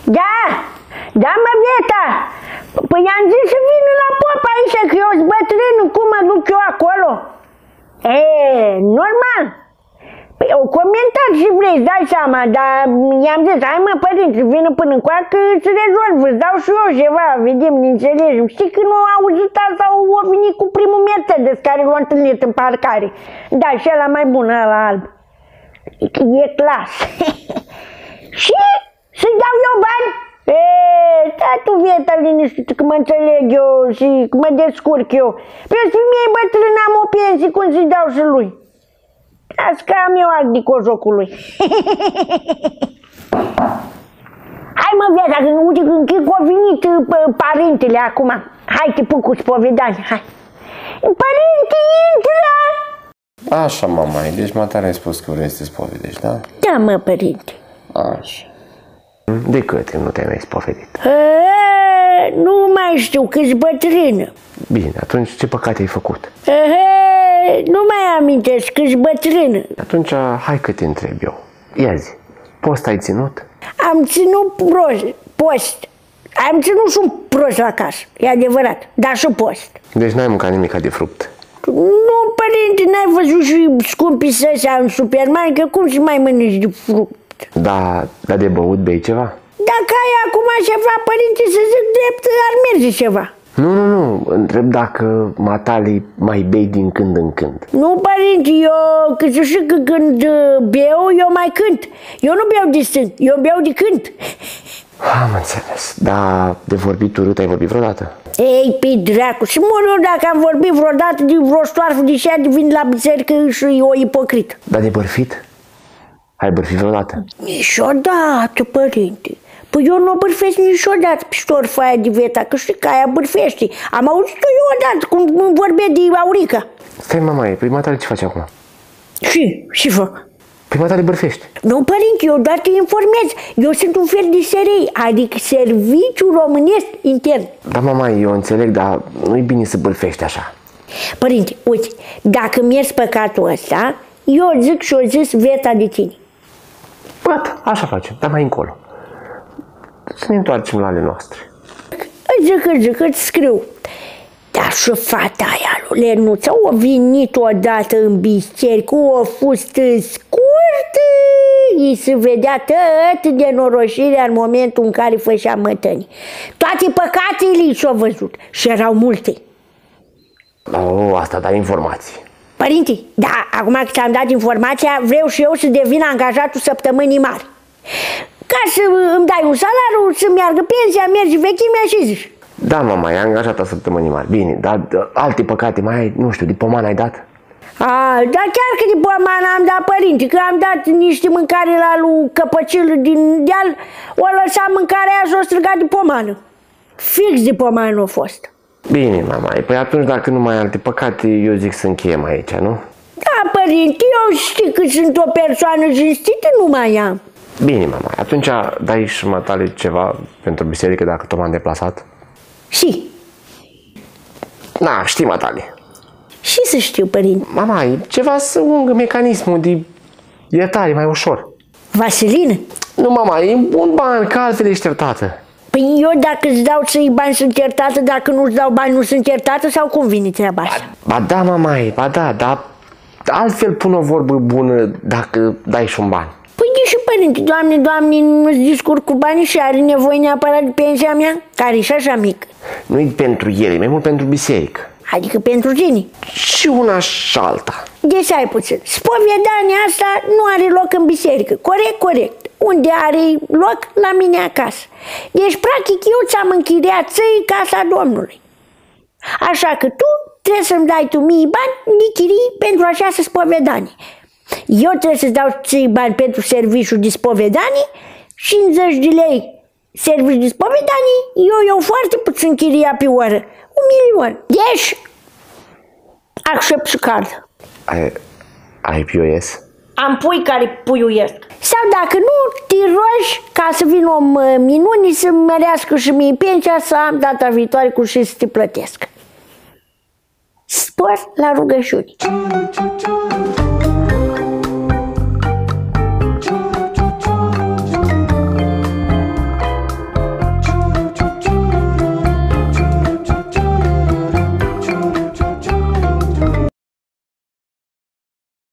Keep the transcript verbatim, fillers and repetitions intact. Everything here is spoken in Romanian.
Da, da mă, Vieta. Păi am zis să vină la popa aici, că eu sunt bătrân, cum mă duc eu acolo? E, normal. Păi o comentat și vrei, dai seama, dar i-am zis, hai mă, părinți, vină până încoace că să rezolv, îți dau și eu ceva, vedem, ne înțelegem. Știi că nu au auzit asta, au venit cu primul Mercedes care l-a întâlnit în parcare. Da, și ăla mai bun, ăla alb. E clas. Și să-i dau eu bani? Eee, stai tu, Vieta, liniștit, că mă înțeleg eu și că mă descurc eu. Păi să mie bătrân, am o pensie, cum să-i dau și lui? Las că am eu alt dicojocul lui. Hai mă, Vieta, că uite că a venit părintele acum. Hai, te pun cu spovedanie, hai. Părinte, intră! Așa, mama, deci matale ai spus că vrei să te spovedești, da? Da, mă, părinte. Așa. De cât nu te-ai mai spovedit? E, nu mai știu, că-s bătrână. Bine, atunci ce păcate ai făcut? E, nu mai amintesc, că-s bătrână. Atunci, hai că te întreb eu. Ia zi, post ai ținut? Am ținut prost, post. Am ținut și un prost la casă, e adevărat, dar și post. Deci n-ai mâncat nimica de fruct? Nu, părinte, n-ai văzut și scumpii săsea în supermarket, că cum să mai mănânci de fruct? Da, dar de băut bei ceva? Dacă ai acum ceva, părinte, să zic drept, ar merge ceva. Nu, nu, nu, întreb dacă matale mai bei din când în când. Nu, părinte, eu, că să știu că când beau, eu mai cânt. Eu nu beau de stânt, eu beau de cânt. Am înțeles, dar de vorbit urât ai vorbit vreodată? Ei, pe dracu, și mor eu dacă am vorbit vreodată de vreo stoarfă de șea de vin la biserică și o ipocrit. Dar de bărfit? Ai bărfit vreodată? Niciodată, părinte. Păi eu nu bărfesc niciodată pe ștorfa aia de Vieta, că știi că aia bărfește. Am auzit-o eu odată, cum vorbea de Aurica. Stai, mama, păi matale ce faci acum? Și, și fac? Păi matale bărfești. Nu, părinte, eu doar te informez. Eu sunt un fel de S R I, adică Serviciul Românesc Intern. Da, mama, eu înțeleg, dar nu-i bine să bărfești așa. Părinte, uite, dacă mi-ești păcatul ăsta, eu zic și-o zis Vieta de tine. Gata, așa facem, dar mai încolo. Să ne întoarcem la ale noastre. Zic, zic, îți scriu. Dar și fata aia lui Lenuța a venit odată în biserică, a fost scurtă, îi se vedea tot de norocirea în momentul în care făcea mătănii. Toate păcatele și-au văzut și erau multe. Oh, asta dai informații. Părinte, da, acum că ți-am dat informația, vreau și eu să devin angajatul săptămânii mari. Ca să îmi dai un salariu, să meargă pensia, mergi vechimea și zici. Da, mama, e angajată săptămânii mari. Bine, dar alte păcate mai ai, nu știu, de pomană ai dat? A, dar chiar că de pomană am dat, părinte, că am dat niște mâncare la lui Căpăcil din deal, o lăsa mâncarea aia și o strigat de pomană. Fix de pomană a fost. Bine, mama, păi atunci dacă nu mai ai alte păcate, eu zic să încheiem aici, nu? Da, părinte, eu știu că sunt o persoană cinstită, nu mai am. Bine, mama, atunci dai și matale ceva pentru biserică dacă tot m-am deplasat? Și? Na, știi, matale. Și să știu, părinte. Mama, e ceva să ungă mecanismul de iertare mai ușor. Vaselină? Nu, mama, e un ban, că altfel ești iertată. Păi eu dacă îți dau ți bani sunt iertată, dacă nu îți dau bani nu sunt iertată sau cum vine treaba asta? Ba da, mama, ba da, dar altfel pun o vorbă bună dacă dai și un ban. Păi de și părinte, doamne, doamne, nu-ți discurc cu banii și are nevoie neapărat de pensia mea, care e și așa mică. Nu-i pentru el, e mai mult pentru biserică. Adică pentru tine. Și una și alta. Deci ai puțin. Spovedania asta nu are loc în biserică. Corect, corect. Unde are loc? La mine acasă. Deci, practic, eu ți-am închiriat ție casa Domnului. Așa că tu trebuie să-mi dai tu mie bani de chirii pentru această spovedanie. Eu trebuie să-ți dau ție bani pentru serviciul de spovedanie, cincizeci de lei serviciu de spovedanie, eu iau foarte puțin chiria pe oră. Un milion. Deci, accept și card. Ai, ai P O S? Am pui care puiuiesc. Sau dacă nu, te rogi ca să vin o minune să mărească și mie pensia, să am data viitoare cu și să te plătesc. Spor la rugăciuni.